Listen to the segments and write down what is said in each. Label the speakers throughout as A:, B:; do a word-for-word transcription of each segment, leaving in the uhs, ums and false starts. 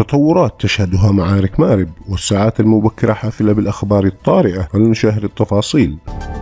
A: تطورات تشهدها معارك مأرب، والساعات المبكرة حافلة بالأخبار الطارئة. فلنشاهد التفاصيل.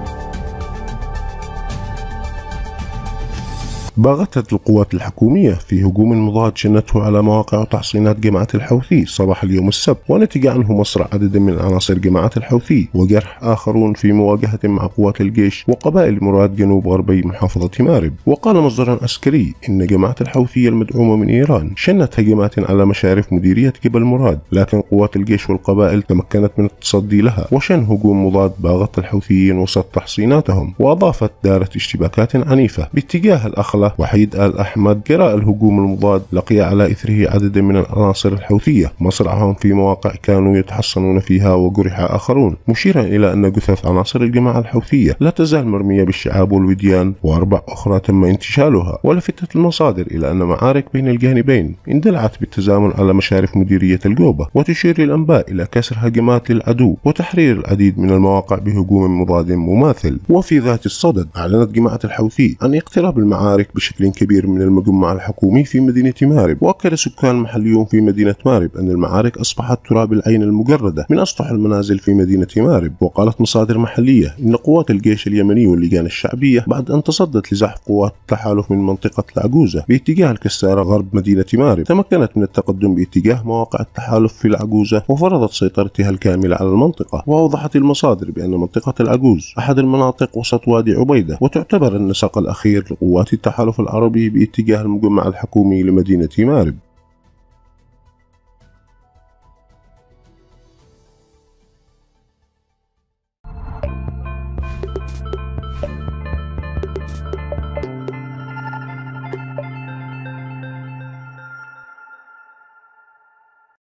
A: باغتت القوات الحكومية في هجوم مضاد شنته على مواقع وتحصينات جماعة الحوثي صباح اليوم السبت، ونتج عنه مصر عدد من عناصر جماعة الحوثي وجرح آخرون في مواجهة مع قوات الجيش وقبائل مراد جنوب غربي محافظة مأرب. وقال مصدر عسكري إن جماعة الحوثي المدعومة من إيران شنت هجمات على مشارف مديرية جبل مراد، لكن قوات الجيش والقبائل تمكنت من التصدي لها وشن هجوم مضاد باغت الحوثيين وسط تحصيناتهم. وأضافت دارت اشتباكات عنيفة باتجاه الأخلة وحيد آل أحمد جراء الهجوم المضاد، لقي على إثره عدد من العناصر الحوثية مصرعهم في مواقع كانوا يتحصنون فيها وجرح آخرون، مشيرا إلى أن جثث عناصر الجماعة الحوثية لا تزال مرمية بالشعاب والوديان، وأربع أخرى تم انتشالها. ولفتت المصادر إلى أن معارك بين الجانبين اندلعت بالتزامن على مشارف مديرية الجوبة، وتشير الأنباء إلى كسر هجمات للعدو وتحرير العديد من المواقع بهجوم مضاد مماثل. وفي ذات الصدد أعلنت جماعة الحوثي عن اقتراب المعارك بشكل كبير من المجمع الحكومي في مدينة مأرب. وأكد سكان محليون في مدينة مأرب أن المعارك أصبحت تراب العين المجردة من أسطح المنازل في مدينة مأرب. وقالت مصادر محلية إن قوات الجيش اليمني واللجان الشعبية بعد أن تصدت لزحف قوات التحالف من منطقة العجوزة باتجاه الكسارة غرب مدينة مأرب، تمكنت من التقدم باتجاه مواقع التحالف في العجوزة وفرضت سيطرتها الكاملة على المنطقة. وأوضحت المصادر بأن منطقة العجوز أحد المناطق وسط وادي عبيدة، وتعتبر النسق الأخير لقوات التحالف العربي باتجاه المجمع الحكومي لمدينة مأرب.